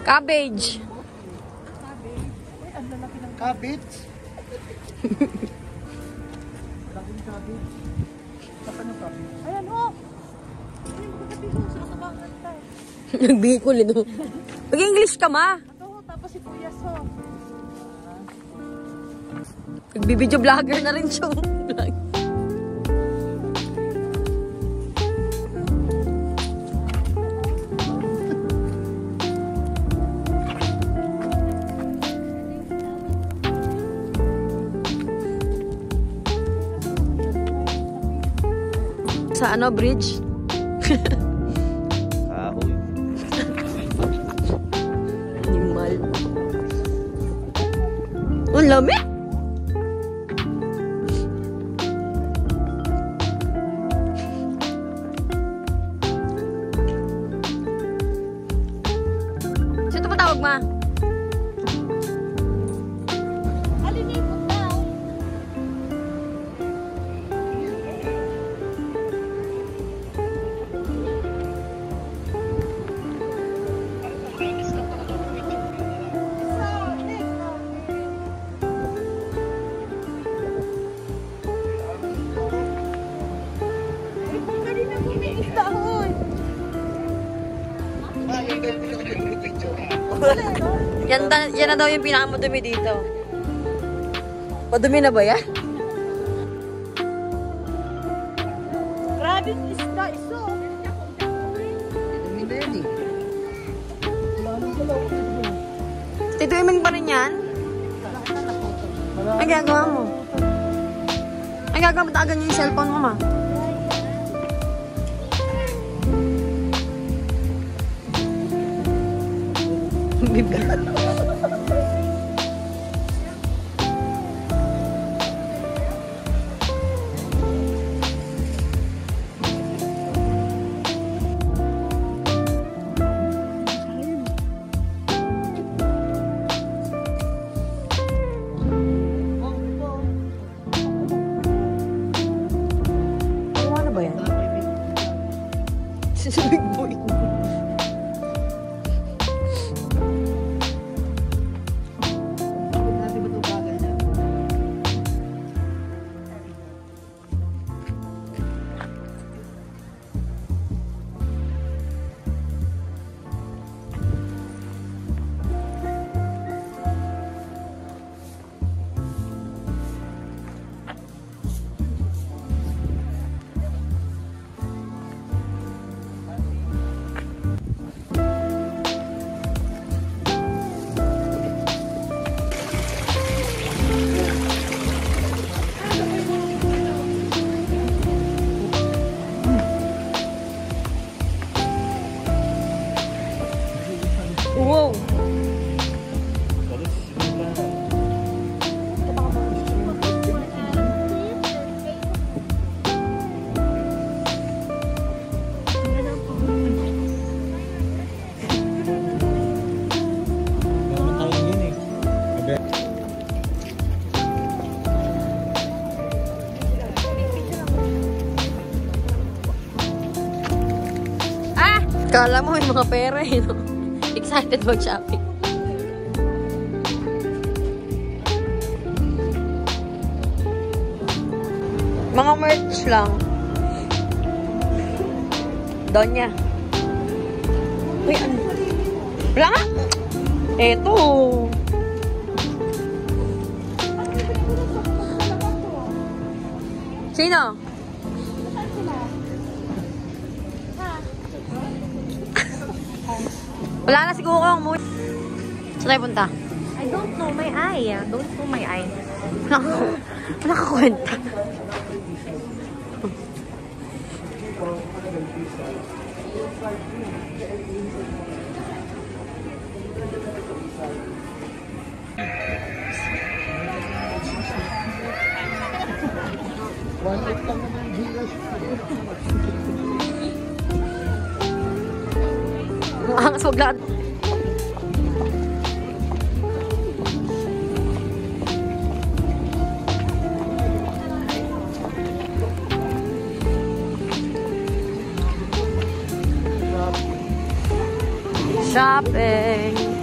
Cabbage. Cabbage? Laki ng cabbage. Saka ng cabbage. Ayan o! Nagbihikul ito. Mag-English ka, ma. Ito, tapos si Kuya So. Nagbibideo vlogger na rin siya. Sa ano, bridge? Kahoy. Animal. Ang lami! Sino pa tawag, ma? Alinipot daw. Yan na daw yung pinakamadumi dito. Madumi na ba yan? Grabe yung isda, iso. Dumi na yan eh. Tituiming pa rin yan? Ang gagawa mo? Ang gagawa mo tagan yung cellphone mo, ma? Bibi. Ano ba yan? Si Big Boy. Wow! Kala mo may mga pera eh, no? Excited mag-shopping. Mga merch lang. Donya. Uy, ano? Wala nga! Eto! Sino? Wala na siguro kung mo. Saan tayo punta? I don't know my eye. Don't know my eye. Wala ka kwenta. Ang soglad. Shopping.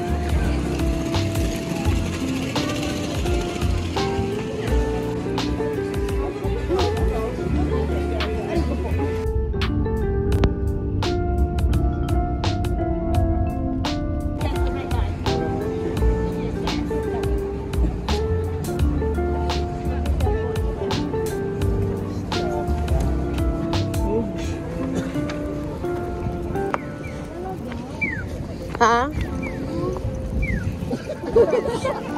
Ha?